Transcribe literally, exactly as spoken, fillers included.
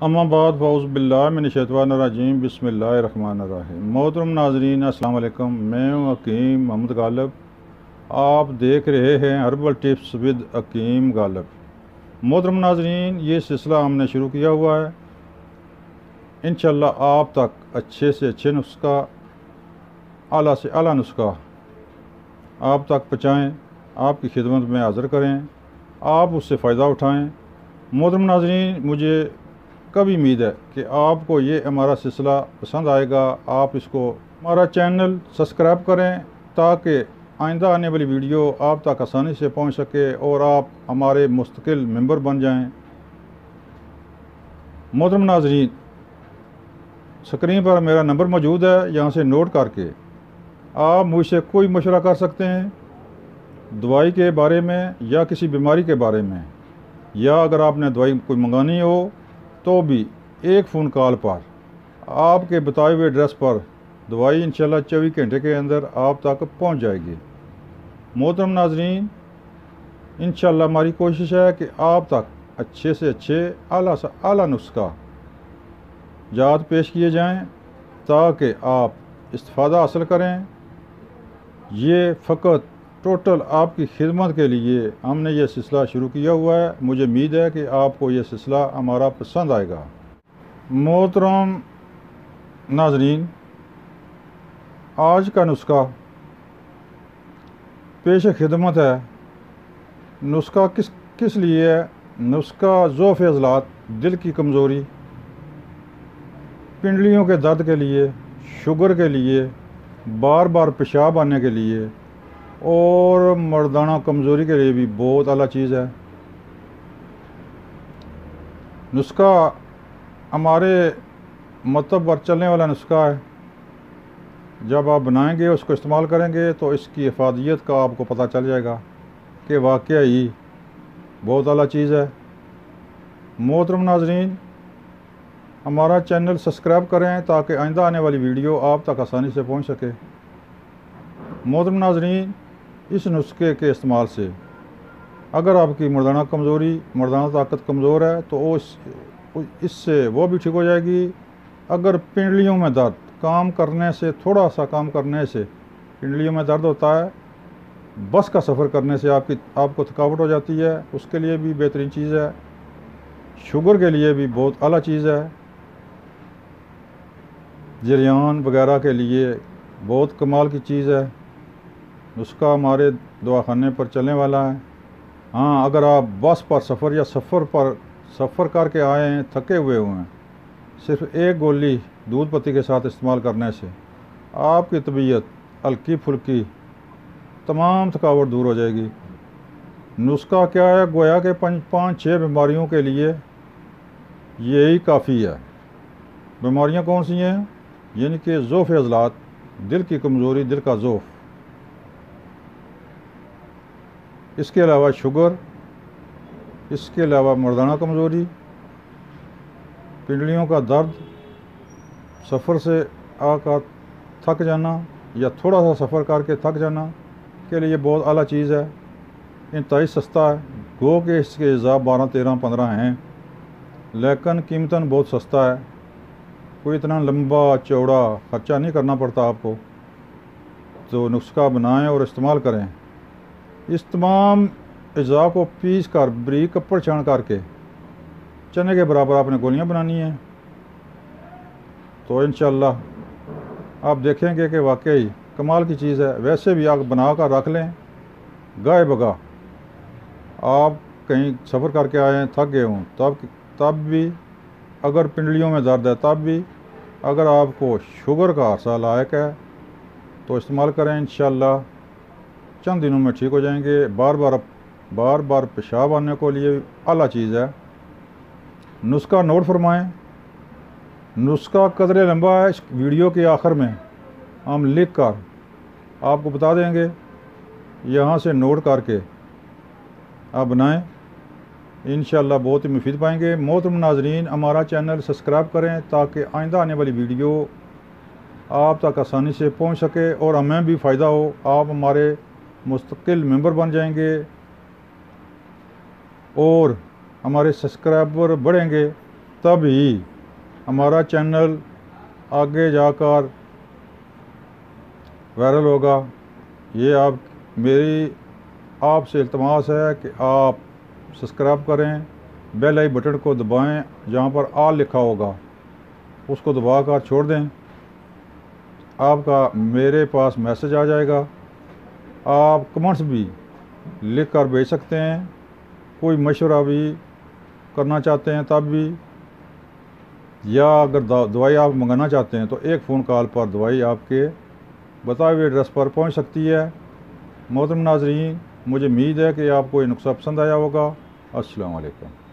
अम्माबाद फ़ौज़बिल्लाहिमिनश्शैतानिर्रजीम बिस्मिल्लाहिर्रहमानिर्रहीम। मोहतरम नाज़रीन अस्सलाम वालेकुम। मैं हूँ हकीम मोहम्मद गालिब। आप देख रहे हैं herbal tips with Hakim Ghalib. मोहतरम नाज़रीन, ये सिलसिला हमने शुरू किया हुआ है। इंशाअल्लाह आप तक अच्छे से अच्छे नुस्खा, आला से आला नुस्खा आप तक पहुँचाएँ, आपकी खिदमत में हाज़िर करें, आप उससे फ़ायदा उठाएँ। मोहतरम नाज़रीन, मुझे कभी उम्मीद है कि आपको ये हमारा सिलसिला पसंद आएगा। आप इसको हमारा चैनल सब्सक्राइब करें ताकि आइंदा आने वाली वीडियो आप तक आसानी से पहुंच सके और आप हमारे मुस्तकिल मेंबर बन जाएं। मोहतरम नाज़रीन, स्क्रीन पर मेरा नंबर मौजूद है, यहाँ से नोट करके आप मुझसे कोई मशवरा कर सकते हैं, दवाई के बारे में या किसी बीमारी के बारे में, या अगर आपने दवाई कोई मंगानी हो तो भी एक फ़ोन कॉल पर आपके बताए हुए एड्रेस पर दवाई इंशाल्लाह चौबीस घंटे के अंदर आप तक पहुंच जाएगी। मोहतरम नाज़रीन, इंशाल्लाह हमारी कोशिश है कि आप तक अच्छे से अच्छे आला से आला नुस्खा जात पेश किए जाएं ताकि आप इस्तिफ़ादा हासिल करें। ये फ़कत टोटल आपकी खिदमत के लिए हमने ये सिलसिला शुरू किया हुआ है। मुझे उम्मीद है कि आपको ये सिलसिला हमारा पसंद आएगा। मोहतरम नाज़रीन, आज का नुस्खा पेश खिदमत है। नुस्खा किस किस लिए है? नुस्खा ज़ौफ़ अज़लात, दिल की कमज़ोरी, पिंडलियों के दर्द के लिए, शुगर के लिए, बार बार पेशाब आने के लिए और मर्दाना कमज़ोरी के लिए भी बहुत आला चीज़ है। नुस्खा हमारे मतलब पर चलने वाला नुस्खा है। जब आप बनाएंगे, उसको इस्तेमाल करेंगे तो इसकी इफ़ादियत का आपको पता चल जाएगा कि वाकई ही बहुत आला चीज़ है। मोहतरम नाज़रीन, हमारा चैनल सब्सक्राइब करें ताकि आइंदा आने वाली वीडियो आप तक आसानी से पहुंच सके। मोहतरम नाज़रीन, इस नुस्खे के इस्तेमाल से अगर आपकी मर्दाना कमज़ोरी, मर्दाना ताकत कमज़ोर है तो उस इससे वो भी ठीक हो जाएगी। अगर पिंडलियों में दर्द, काम करने से, थोड़ा सा काम करने से पिंडलियों में दर्द होता है, बस का सफ़र करने से आपकी आपको थकावट हो जाती है, उसके लिए भी बेहतरीन चीज़ है। शुगर के लिए भी बहुत आला चीज़ है। जरियान वगैरह के लिए बहुत कमाल की चीज़ है। नुस्खा हमारे दवाखाने पर चलने वाला है। हाँ, अगर आप बस पर सफ़र या सफ़र पर सफ़र करके आए हैं, थके हुए हुए हैं, सिर्फ एक गोली दूध पत्ती के साथ इस्तेमाल करने से आपकी तबीयत हल्की फुल्की तमाम थकावट दूर हो जाएगी। नुस्खा क्या है? गोया के पाँच पाँच छः बीमारियों के लिए यही काफ़ी है। बीमारियां कौन सी हैं? यानी कि ज़ौफ़ अज़लात, दिल की कमज़ोरी, दिल का ज़ौफ़, इसके अलावा शुगर, इसके अलावा मर्दाना कमज़ोरी, पिंडलियों का दर्द, सफ़र से आकर थक जाना या थोड़ा सा सफ़र करके थक जाना के लिए बहुत आला चीज़ है। इंतहाई सस्ता है। गो के इसके हिसाब बारह तेरह पंद्रह हैं, लेकिन कीमतन बहुत सस्ता है। कोई इतना लंबा चौड़ा ख़र्चा नहीं करना पड़ता आपको। तो नुस्खा बनाएं और इस्तेमाल करें। इस तमाम अज़ा को पीस कर बारीक कपड़ छान करके चने के बराबर आपने गोलियां बनानी हैं। तो इंशाअल्लाह आप देखेंगे कि वाकई कमाल की चीज़ है। वैसे भी आप बना कर रख लें, गाय बगा आप कहीं सफ़र करके आए हैं, थक गए हों, तब तब भी, अगर पिंडलियों में दर्द है तब भी, अगर आपको शुगर का अरसा लायक है तो इस्तेमाल करें। इंशाअल्लाह चंद दिनों में ठीक हो जाएंगे। बार बार बार बार पेशाब आने को लिए आला चीज़ है। नुस्खा नोट फरमाएं। नुस्खा कदरे लंबा है, इस वीडियो के आखिर में हम लिख कर आपको बता देंगे। यहाँ से नोट करके आप बनाएं, इंशाअल्लाह बहुत ही मुफीद पाएंगे। मोहतरम नाज़रीन, हमारा चैनल सब्सक्राइब करें ताकि आइंदा आने वाली वीडियो आप तक आसानी से पहुंच सके और हमें भी फ़ायदा हो। आप हमारे मुस्तकिल मेंबर बन जाएंगे और हमारे सब्सक्राइबर बढ़ेंगे तभी हमारा चैनल आगे जाकर वायरल होगा। ये आप मेरी आपसे इल्तमास है कि आप सब्सक्राइब करें, बेल आई बटन को दबाएं, जहाँ पर ऑल लिखा होगा उसको दबाकर छोड़ दें। आपका मेरे पास मैसेज आ जाएगा। आप कमेंट्स भी लिख कर भेज सकते हैं, कोई मशवरा भी करना चाहते हैं तब भी, या अगर दवाई आप मंगाना चाहते हैं तो एक फ़ोन कॉल पर दवाई आपके बताए हुए एड्रेस पर पहुंच सकती है। मोहतरम नाज़रीन, मुझे उम्मीद है कि आपको ये नुस्खा पसंद आया होगा। अस्सलाम वालेकुम।